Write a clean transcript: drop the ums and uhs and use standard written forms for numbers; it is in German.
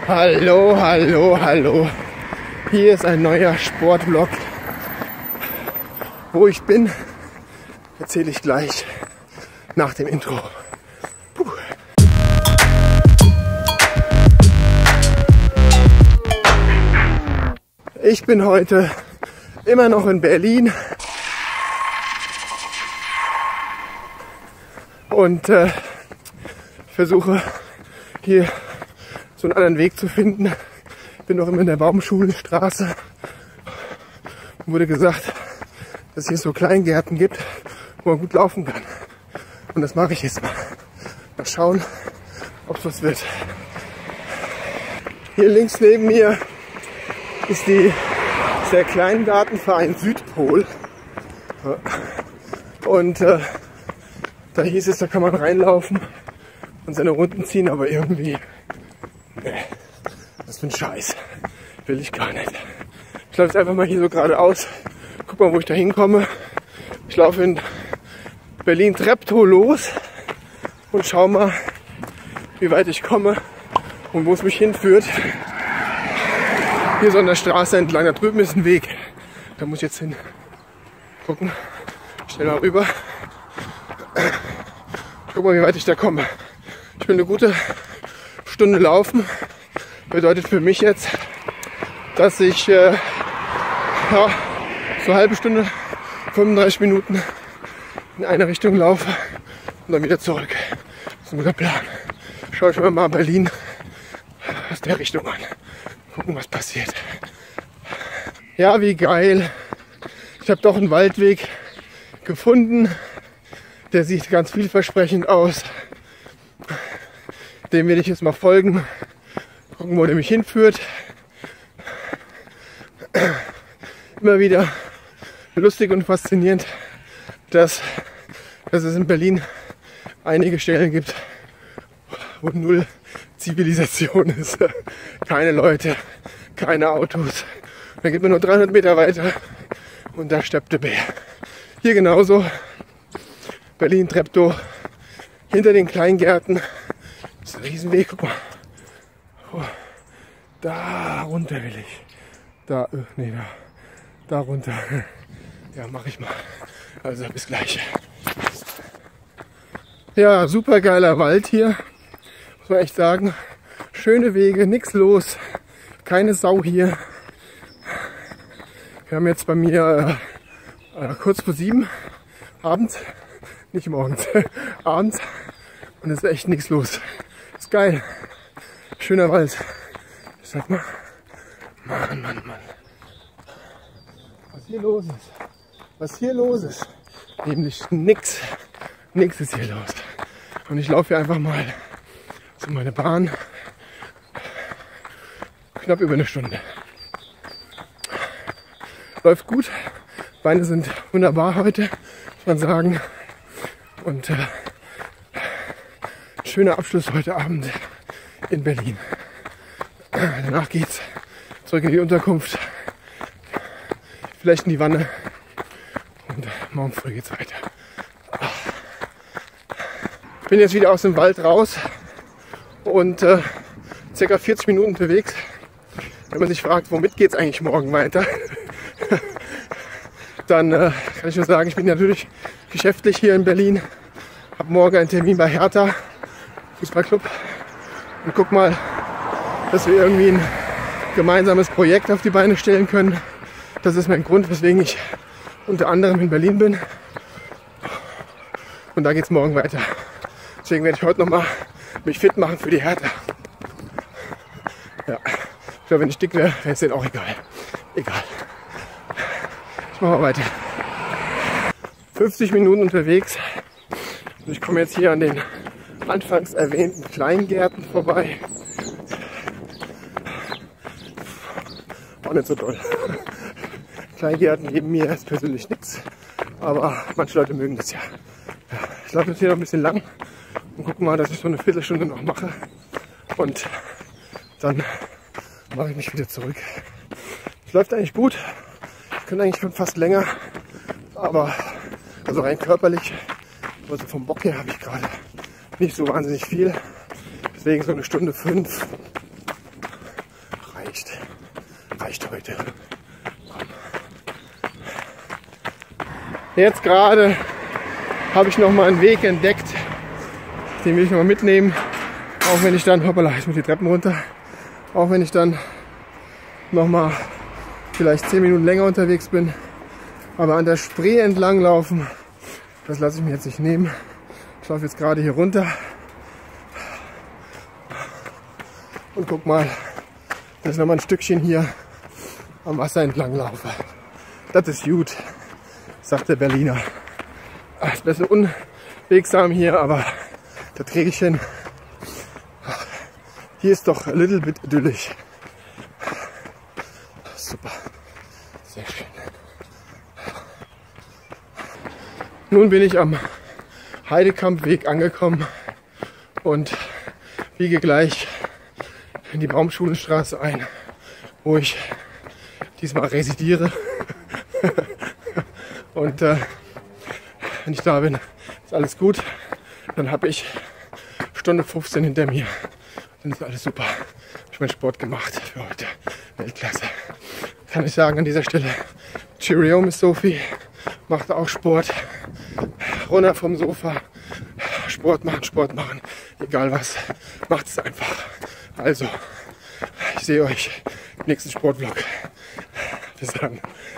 Hallo, hallo, hallo. Hier ist ein neuer Sportvlog. Wo ich bin, erzähle ich gleich nach dem Intro. Puh. Ich bin heute immer noch in Berlin und versuche hier so einen anderen Weg zu finden. Ich bin noch immer in der Baumschulenstraße. Wurde gesagt, dass es hier so Kleingärten gibt, wo man gut laufen kann. Und das mache ich jetzt mal. Mal schauen, ob es was wird. Hier links neben mir ist der Kleingartenverein Südpol. Und da hieß es, da kann man reinlaufen und seine Runden ziehen, aber irgendwie, nee, was für ein Scheiß. Will ich gar nicht. Ich laufe jetzt einfach mal hier so geradeaus. Guck mal, wo ich da hinkomme. Ich laufe in Berlin-Treptow los und schau mal, wie weit ich komme und wo es mich hinführt. Hier so an der Straße entlang, da drüben ist ein Weg. Da muss ich jetzt hin. Gucken. Schnell mal rüber. Guck mal, wie weit ich da komme. Ich bin eine gute Stunde laufen. Bedeutet für mich jetzt, dass ich so eine halbe Stunde, 35 Minuten in eine Richtung laufe und dann wieder zurück. Das ist ein guter Plan. Schaue ich mir mal Berlin aus der Richtung an. Gucken, was passiert. Ja, wie geil. Ich habe doch einen Waldweg gefunden. Der sieht ganz vielversprechend aus. Dem werde ich jetzt mal folgen. Gucken, wo der mich hinführt. Immer wieder lustig und faszinierend, dass es in Berlin einige Stellen gibt, wo null Zivilisation ist. Keine Leute, keine Autos. Da geht man nur 300 Meter weiter und da steppt der Bär. Hier genauso. Berlin-Treptow. Hinter den Kleingärten. Das ist ein Riesenweg. Guck mal. Oh, da runter will ich. Da runter. Ja, mache ich mal. Also bis gleich. Ja, super geiler Wald hier. Muss man echt sagen. Schöne Wege, nichts los. Keine Sau hier. Wir haben jetzt bei mir kurz vor 7 abends. Nicht morgens, abends. Und es ist echt nichts los. Ist geil. Schöner Wald. Ich sag mal. Mann. Was hier los ist. Nämlich nix. Nix ist hier los. Und ich laufe hier einfach mal zu meiner Bahn. Knapp über eine Stunde. Läuft gut. Beine sind wunderbar heute, muss man sagen. Und schöner Abschluss heute Abend in Berlin. Danach geht's zurück in die Unterkunft. Vielleicht in die Wanne. Und morgen früh geht's weiter. Ich bin jetzt wieder aus dem Wald raus und ca. 40 Minuten unterwegs. Wenn man sich fragt, womit geht's eigentlich morgen weiter, dann kann ich nur sagen, ich bin natürlich geschäftlich hier in Berlin. Habe morgen einen Termin bei Hertha, Fußballclub. Und guck mal, dass wir irgendwie ein gemeinsames Projekt auf die Beine stellen können. Das ist mein Grund, weswegen ich unter anderem in Berlin bin. Und da geht's morgen weiter. Deswegen werde ich heute nochmal mich fit machen für die Hertha. Ja, ich glaube, wenn ich dick wäre, wäre es denen auch egal. Egal. Ich mache mal weiter. 50 Minuten unterwegs. Und ich komme jetzt hier an den anfangs erwähnten Kleingärten vorbei. Auch nicht so toll. Kleingärten geben mir jetzt persönlich nichts. Aber manche Leute mögen das ja. Ich laufe jetzt hier noch ein bisschen lang und gucke mal, dass ich so eine Viertelstunde noch mache. Und dann mache ich mich wieder zurück. Es läuft eigentlich gut. Ich könnte eigentlich schon fast länger. Aber also rein körperlich, also vom Bock her habe ich gerade nicht so wahnsinnig viel. Deswegen so eine Stunde 5 reicht. Reicht heute. Komm. Jetzt gerade habe ich noch mal einen Weg entdeckt. Den will ich noch mal mitnehmen. Auch wenn ich dann, hoppala, ich muss die Treppen runter. Auch wenn ich dann noch mal vielleicht 10 Minuten länger unterwegs bin. Aber an der Spree entlang laufen, das lasse ich mir jetzt nicht nehmen. Ich laufe jetzt gerade hier runter. Und guck mal, dass ich noch mal ein Stückchen hier am Wasser entlang laufe. Das ist gut, sagt der Berliner. Ist ein bisschen unwegsam hier, aber das kriege ich hin. Hier ist doch a little bit idyllisch. Super, sehr schön. Nun bin ich am Heidekampweg angekommen und biege gleich in die Baumschulenstraße ein, wo ich diesmal residiere. Und wenn ich da bin, ist alles gut. Dann habe ich Stunde 15 hinter mir. Dann ist alles super. Habe ich meinen Sport gemacht für heute. Weltklasse. Kann ich sagen an dieser Stelle. Cheerio, Miss Sophie. Macht auch Sport. Runter vom Sofa. Sport machen. Egal was. Macht es einfach. Also, ich sehe euch im nächsten Sportvlog. Bis dann.